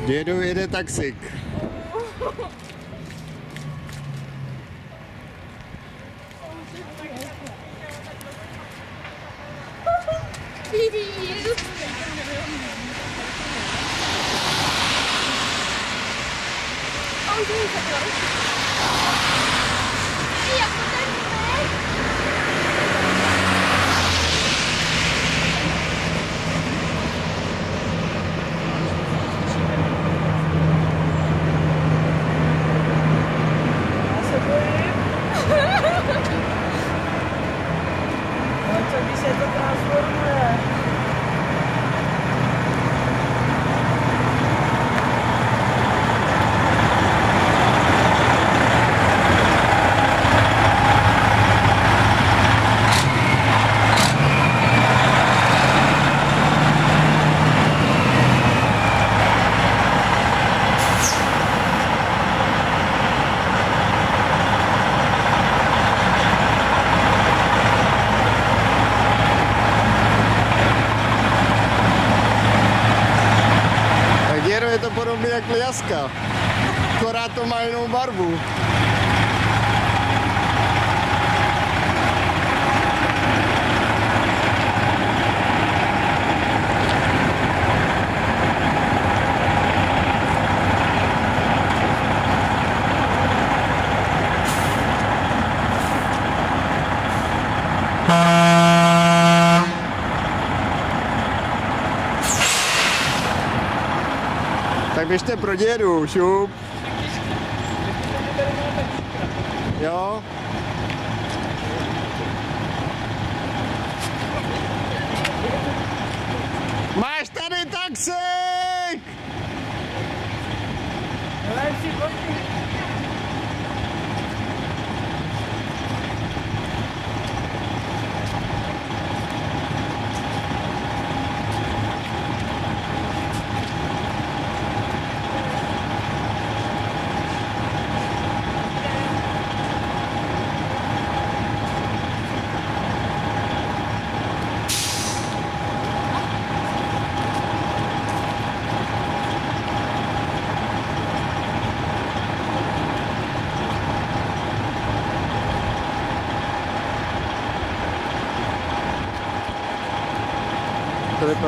Dědu jede taxík. Je to podobně jak Liaska, akorát to má jinou barvu. Tak běžte pro dědu, šup. Jo. Máš tady taxík! Filipe.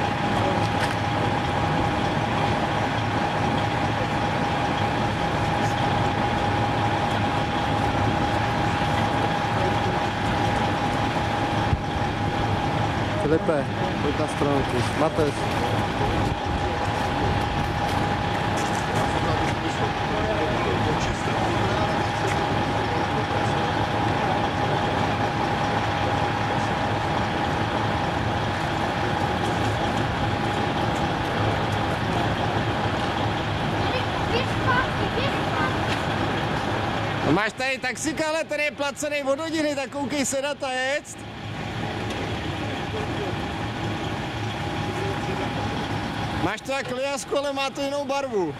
Filipe, pojď na stranu, Matez. Máš tady taxíka, ale ten je placený od hodiny, tak koukej se na ta jet. Máš to jak Liasku, ale má to jinou barvu.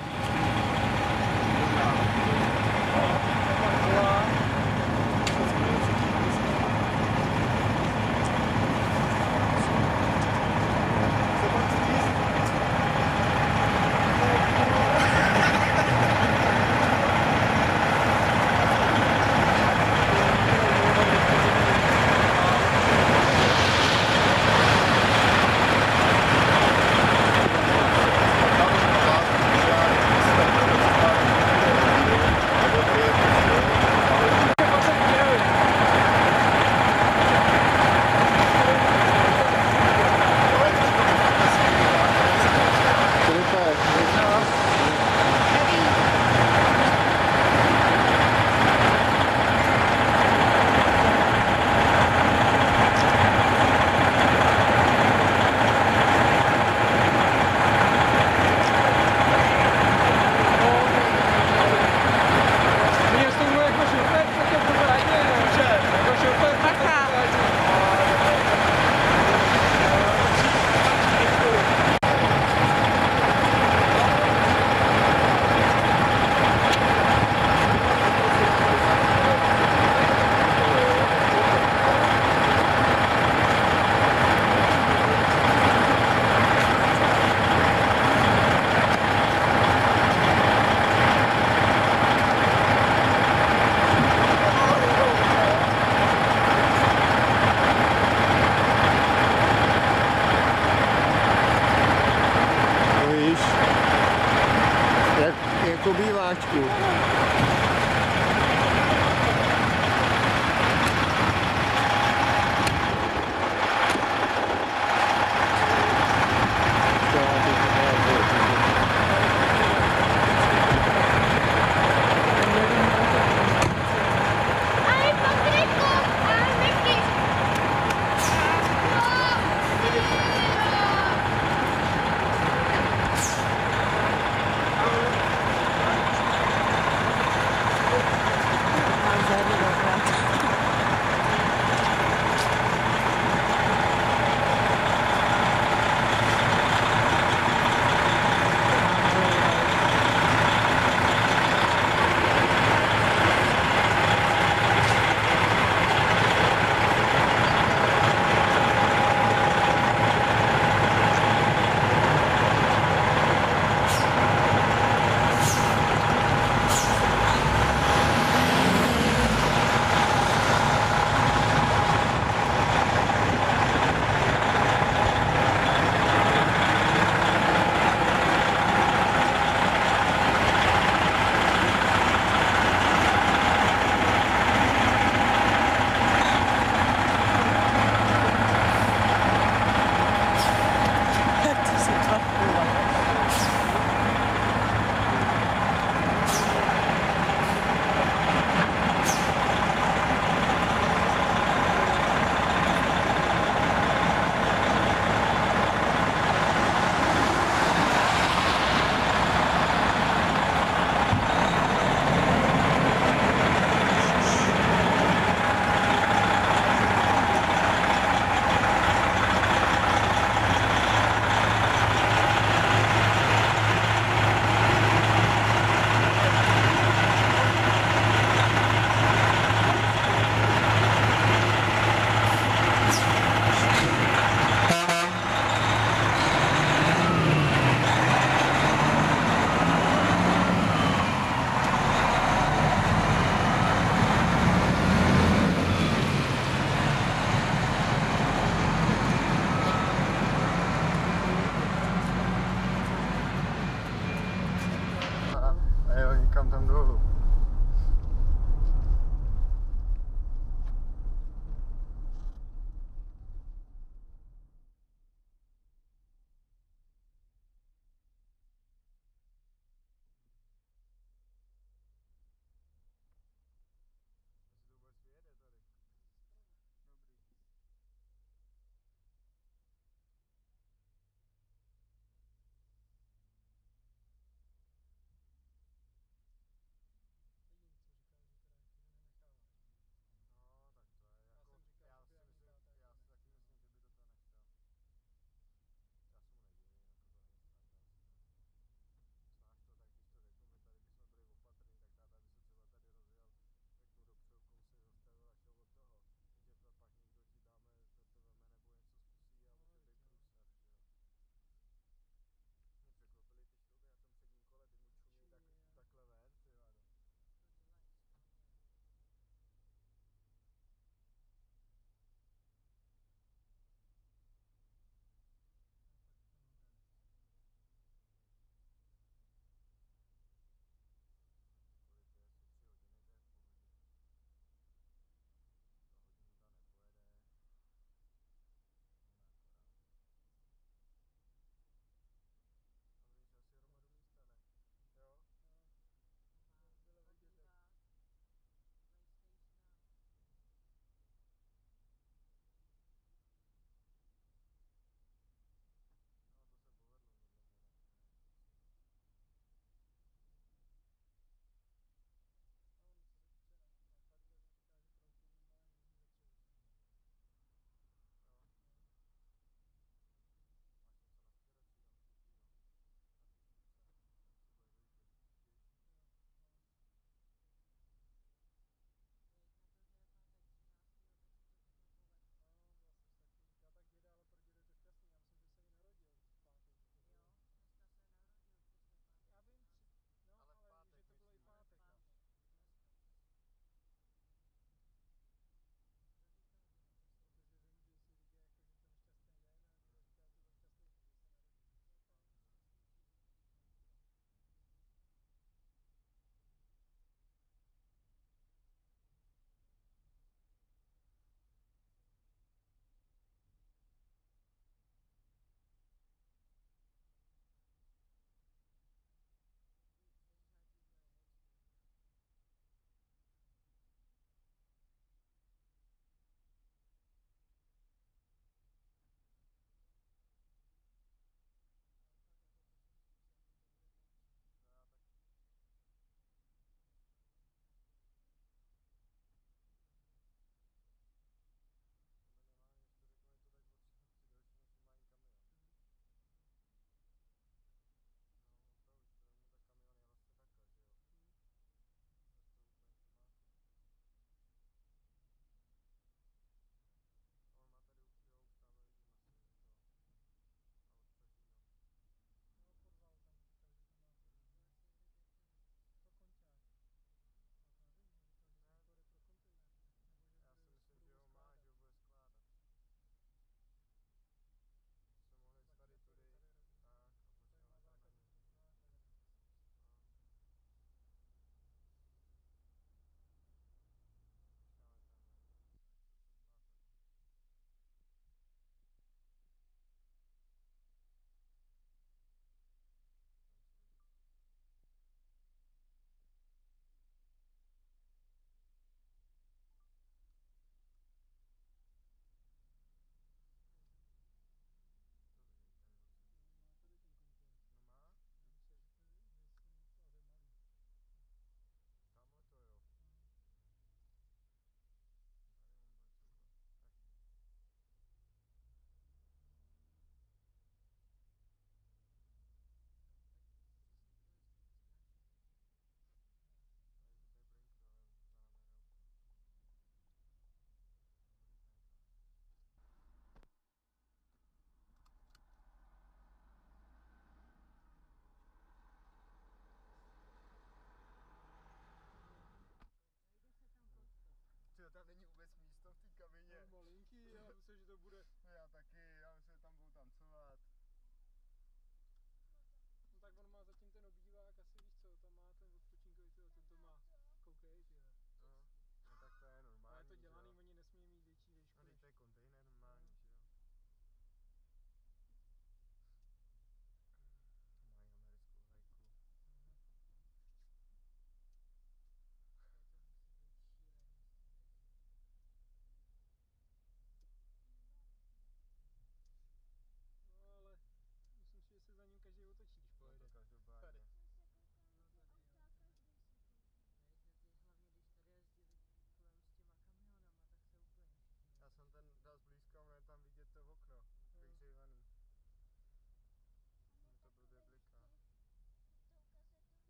trošku.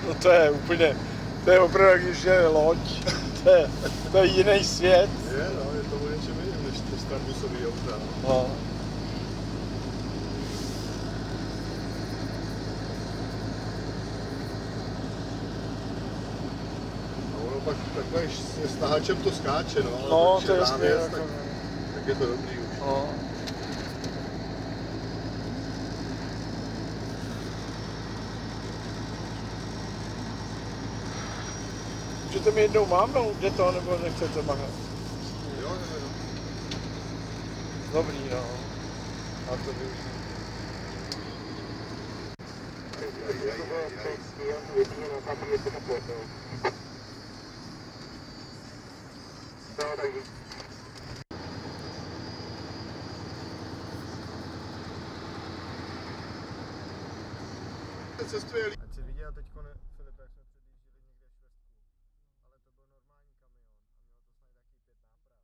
No to je úplně, to je opravdu, když je loď, to je jiný svět. Je, no, je to o něčem jiným, než to stambusový auta. No. A ono pak takhle s tahačem to skáče, no. No, to je rámec, tak je to dobrý už. No. Můžete mi jednou mávnout, kde to, nebo nechcete mávat? Jo, jo. Dobrý, no. A to využiju. Cestuje líp. Ať si viděl teďko, Filip, jak jsme předjížděli někde v Švestku, ale to byl normální kamion a mělo to snad taky 5 náprav.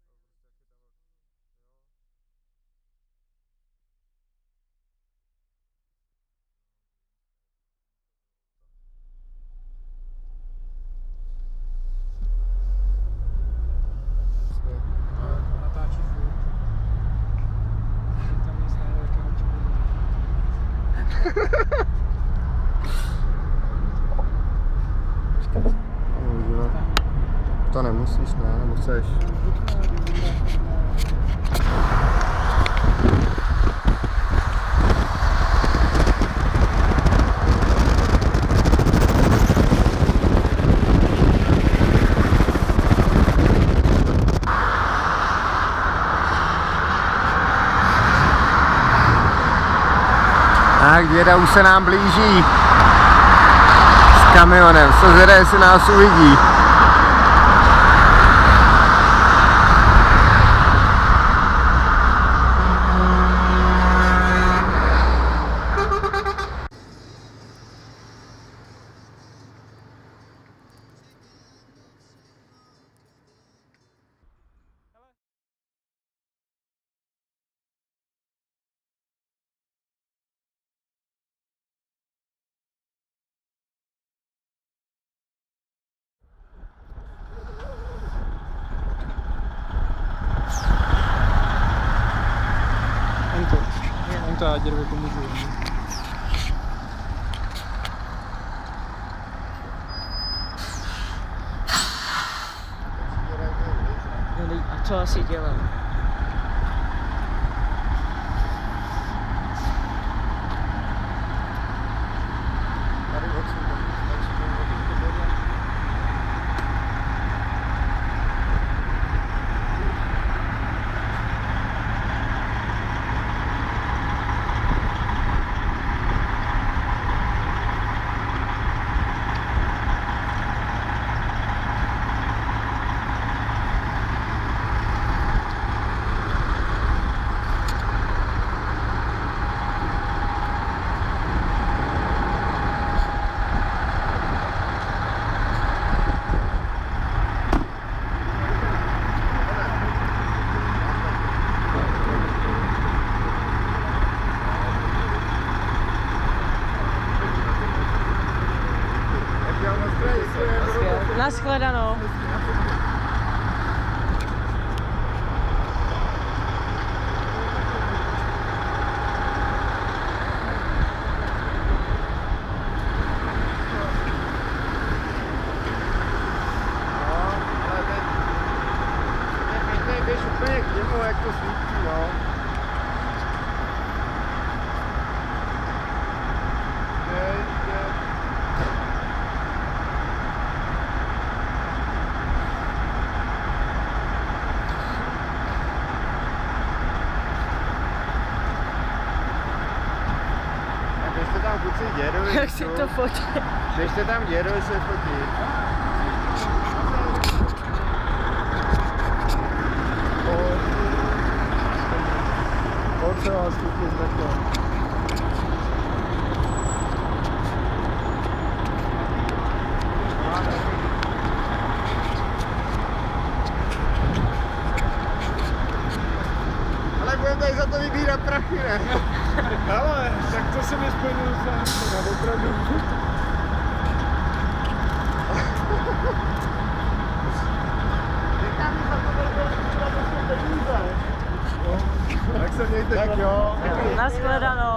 Natáčí furt. Tam nic nejde, jakého ti To nemusíš, ne? Nebo chceš? Tak, děda už se nám blíží s kamionem, co zjede, jestli nás uvidí. To já děrve pomůžu. A co asi dělal? Nashledanou. Běž úplně k němu, jak to svítí, no. Běžte tam kluci dědovi. Jak si to fotí? Běžte tam dědovi se fotit. Pojď se vás chytit takhle. Ale budeme tady za to vybírat prachy, ne? Ale, tak to se mi spojilo s opravdu. Tak jo. Nashledanou.